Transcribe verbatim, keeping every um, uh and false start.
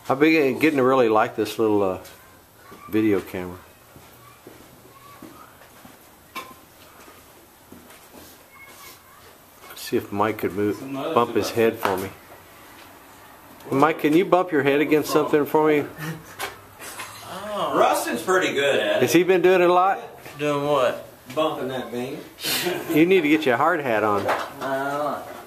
I've been getting to really like this little uh, video camera. Let's see if Mike could move, bump his head for me. Mike, can you bump your head against something for me? Oh. Rustin's pretty good at it. Has he been doing it a lot? Doing what? Bumping that beam. You need to get your hard hat on. Uh,